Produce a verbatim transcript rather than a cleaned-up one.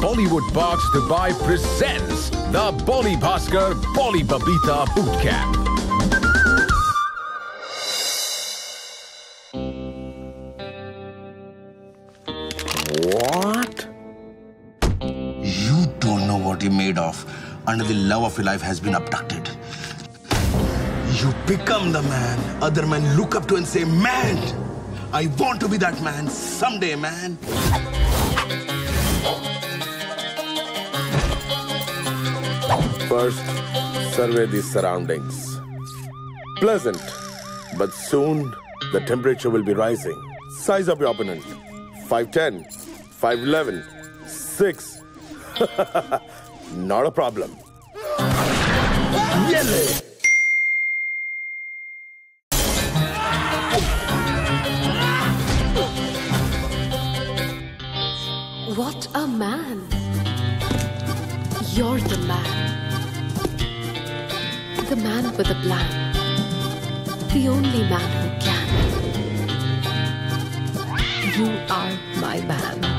Bollywood Box Dubai presents the Bolly Bhaskar Bolly Babita Boot Camp. What? You don't know what you're made of. Under the love of your life has been abducted. You become the man other men look up to and say, man, I want to be that man someday, man. First, survey the surroundings. Pleasant, but soon the temperature will be rising. Size of your opponent. five ten, five eleven, six. Not a problem. Yele. What a man. You're the man. The man with a plan. The only man who can. You are my man.